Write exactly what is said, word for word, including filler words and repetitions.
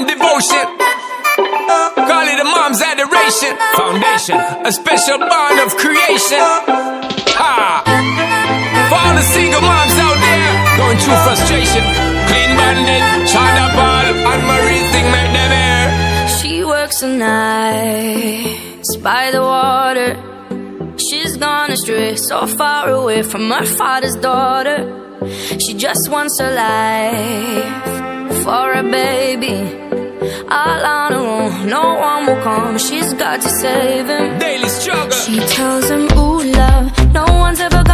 and devotion. Call it a mom's adoration. Foundation, a special bond of creation. Ha! For all the single moms out there going through frustration, Clean Bandit, China Ball, and Marie thing make them air. She works the nights by the water. She's gone astray, so far away from her father's daughter. She just wants her life for a baby. All on her own, no one will come. She's got to save him. Daily struggle. She tells him, ooh, love, no one's ever gonna